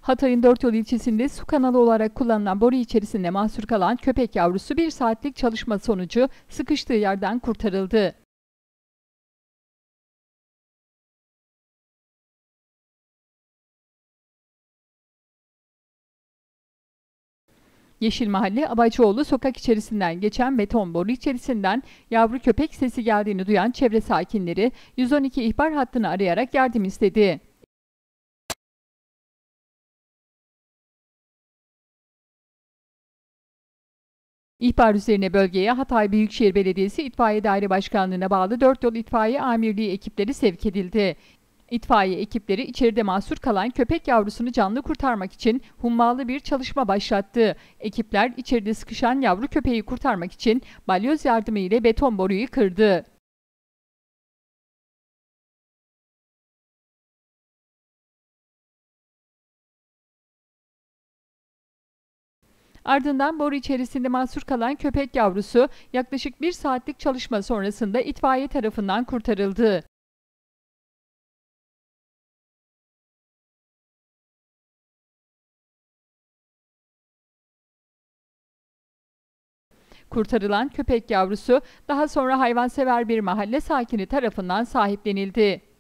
Hatay'ın Dörtyol ilçesinde su kanalı olarak kullanılan boru içerisinde mahsur kalan köpek yavrusu 1 saatlik çalışma sonucu sıkıştığı yerden kurtarıldı. Yeşil Mahalle Abacıoğlu sokak içerisinden geçen beton boru içerisinden yavru köpek sesi geldiğini duyan çevre sakinleri 112 ihbar hattını arayarak yardım istedi. İhbar üzerine bölgeye Hatay Büyükşehir Belediyesi İtfaiye Daire Başkanlığı'na bağlı Dörtyol İtfaiye Amirliği ekipleri sevk edildi. İtfaiye ekipleri içeride mahsur kalan köpek yavrusunu canlı kurtarmak için hummalı bir çalışma başlattı. Ekipler içeride sıkışan yavru köpeği kurtarmak için balyoz yardımı ile beton boruyu kırdı. Ardından boru içerisinde mahsur kalan köpek yavrusu yaklaşık 1 saatlik çalışma sonrasında itfaiye tarafından kurtarıldı. Kurtarılan köpek yavrusu daha sonra hayvansever bir mahalle sakini tarafından sahiplenildi.